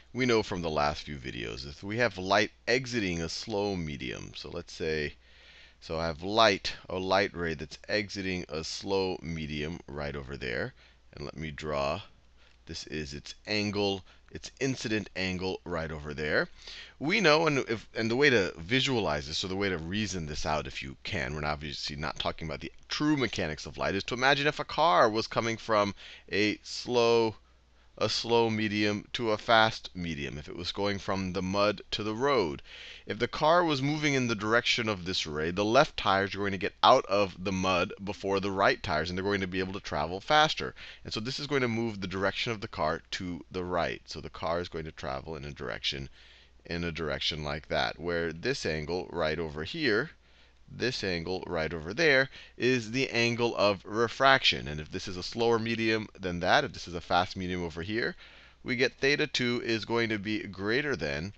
we know from the last few videos, if we have light exiting a slow medium, so let's say, so I have light, a light ray that's exiting a slow medium right over there. And let me draw, this is its angle, its incident angle right over there. We know, and the way to visualize this, or the way to reason this out if you can, we're obviously not talking about the true mechanics of light, is to imagine if a car was coming from a slow medium to a fast medium, if it was going from the mud to the road. If the car was moving in the direction of this ray, the left tires are going to get out of the mud before the right tires, and they're going to be able to travel faster. And so this is going to move the direction of the car to the right. So the car is going to travel in a direction like that, where this angle right over here, this angle right over there, is the angle of refraction. And if this is a slower medium than that, if this is a fast medium over here, we get theta 2 is going to be greater than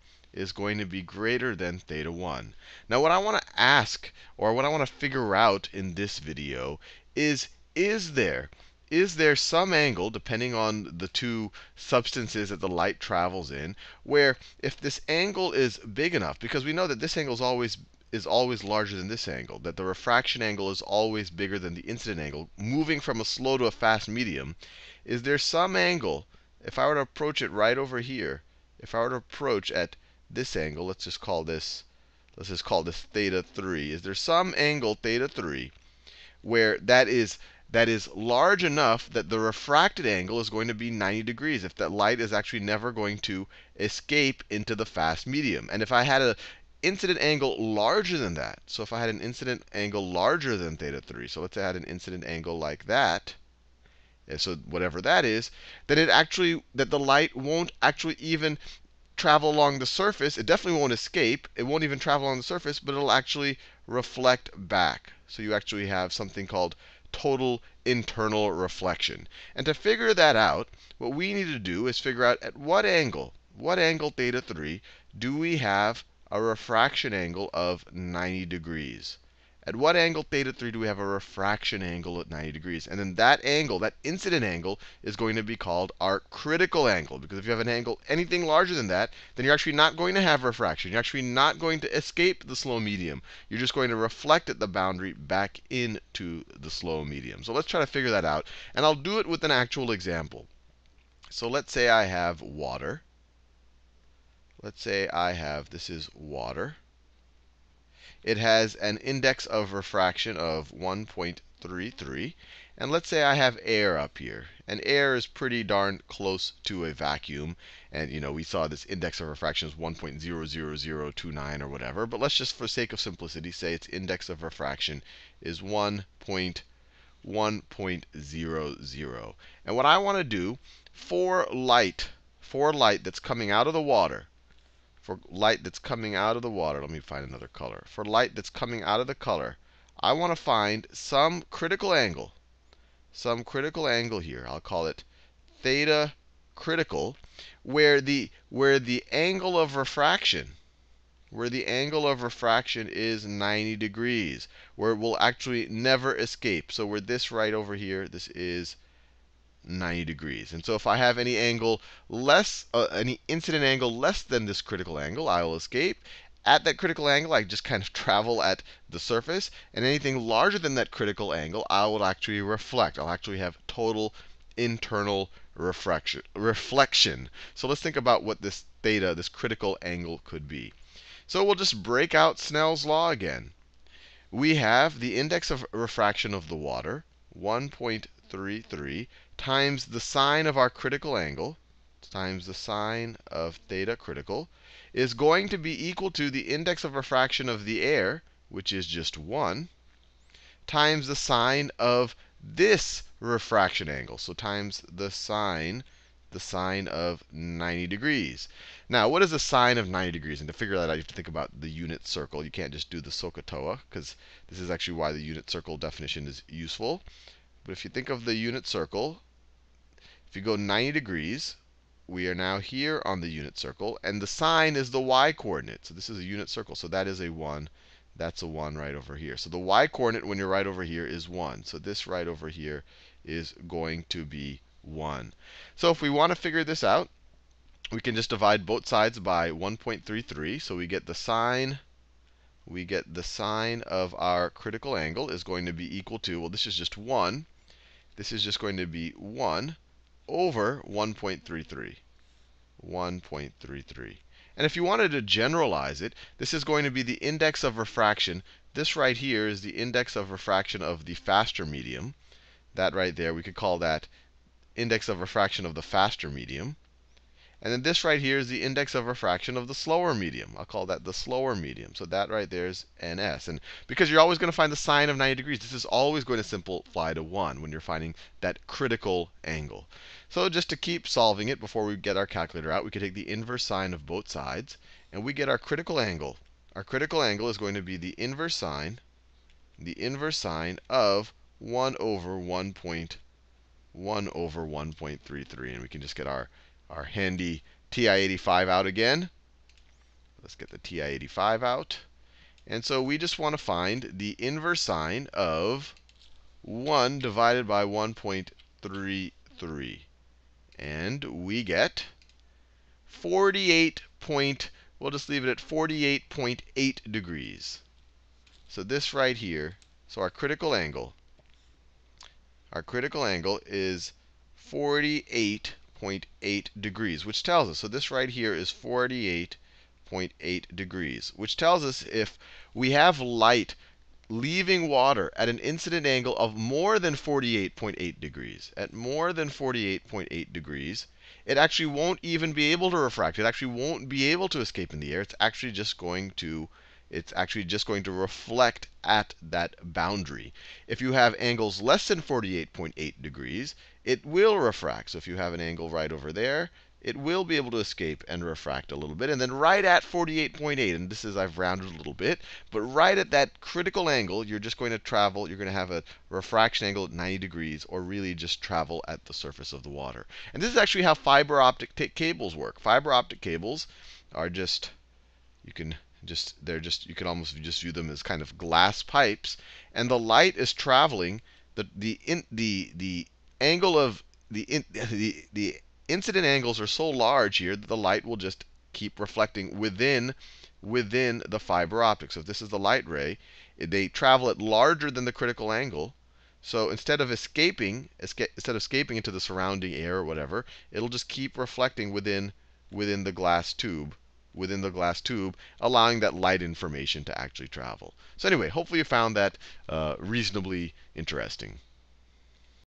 theta 1. Now what I want to ask, or what I want to figure out in this video is there some angle, depending on the two substances that the light travels in, where if this angle is big enough, because we know that this angle is always larger than this angle, that the refraction angle is always bigger than the incident angle, moving from a slow to a fast medium, is there some angle, if I were to approach it right over here, if I were to approach at this angle, let's just call this theta 3, is there some angle theta 3 where that is large enough that the refracted angle is going to be 90 degrees, if that light is actually never going to escape into the fast medium? And if I had an incident angle larger than that, so if I had an incident angle larger than theta 3, so let's say I had an incident angle like that, and so whatever that is, then that the light won't actually even travel along the surface. It definitely won't escape. It won't even travel on the surface, but it'll actually reflect back. So you actually have something called total internal reflection. And to figure that out, what we need to do is figure out at what angle theta 3, do we have a refraction angle of 90 degrees? At what angle theta 3 do we have a refraction angle at 90 degrees? And then that angle, that incident angle, is going to be called our critical angle. Because if you have an angle anything larger than that, then you're actually not going to have refraction. You're actually not going to escape the slow medium. You're just going to reflect at the boundary back into the slow medium. So let's try to figure that out. And I'll do it with an actual example. So let's say I have water. Let's say this is water. It has an index of refraction of 1.33. And let's say I have air up here. And air is pretty darn close to a vacuum. And we saw this index of refraction is 1.00029 or whatever. But let's just, for sake of simplicity, say its index of refraction is 1.00. And what I want to do for light that's coming out of the water, let me find another color. For light that's coming out of the color, I want to find some critical angle here. I'll call it theta critical, where the angle of refraction is 90 degrees, where it will actually never escape. So where this right over here, this is 90 degrees. And so if I have any incident angle less than this critical angle, I will escape. At that critical angle, I just kind of travel at the surface. And anything larger than that critical angle, I will actually reflect. I'll actually have total internal reflection. So let's think about what this theta, this critical angle, could be. So we'll just break out Snell's law again. We have the index of refraction of the water, 1.33, times the sine of our critical angle, times the sine of theta critical, is going to be equal to the index of refraction of the air, which is just 1, times the sine of this refraction angle. So times the sine of 90 degrees. Now, what is the sine of 90 degrees? And to figure that out, you have to think about the unit circle. You can't just do the SOHCAHTOA, because this is actually why the unit circle definition is useful. But if you think of the unit circle, if you go 90 degrees, we are now here on the unit circle. And the sine is the y-coordinate. So this is a unit circle. So that is a 1. That's a 1 right over here. So the y-coordinate when you're right over here is 1. So this right over here is going to be 1. So if we want to figure this out, we can just divide both sides by 1.33. So we get the sine of our critical angle is going to be equal to, well, this is just 1. This is just going to be 1 over 1.33. 1.33. And if you wanted to generalize it, this is going to be the index of refraction. This right here is the index of refraction of the faster medium. That right there, we could call that index of refraction of the faster medium. And then this right here is the index of refraction of the slower medium. I'll call that the slower medium. So that right there is ns. And because you're always going to find the sine of 90 degrees, this is always going to simplify to 1 when you're finding that critical angle. So just to keep solving it before we get our calculator out, we could take the inverse sine of both sides, and we get our critical angle. Our critical angle is going to be the inverse sine of 1 over 1.33. And we can just get our handy TI-85 out again. Let's get the TI-85 out. And so we just want to find the inverse sine of 1 divided by 1.33. And we get 48 point, we'll just leave it at 48.8 degrees. So this right here, so our critical angle is 48.8 degrees, which tells us, so this right here is 48.8 degrees, which tells us if we have light leaving water at an incident angle of more than 48.8 degrees, it actually won't even be able to refract. It actually won't be able to escape in the air. It's actually just going to reflect at that boundary. If you have angles less than 48.8 degrees, it will refract. So if you have an angle right over there, it will be able to escape and refract a little bit. And then right at 48.8, and this is, I've rounded a little bit, but right at that critical angle, you're just going to travel, you're going to have a refraction angle at 90 degrees, or really just travel at the surface of the water. And this is actually how fiber optic cables work. Fiber optic cables are just, you can almost just view them as kind of glass pipes, and the light is traveling. The angle of the incident angles are so large here that the light will just keep reflecting within the fiber optic. So if this is the light ray, they travel at larger than the critical angle. So instead of escaping into the surrounding air or whatever, it'll just keep reflecting within the glass tube, allowing that light information to actually travel. So anyway, hopefully you found that reasonably interesting.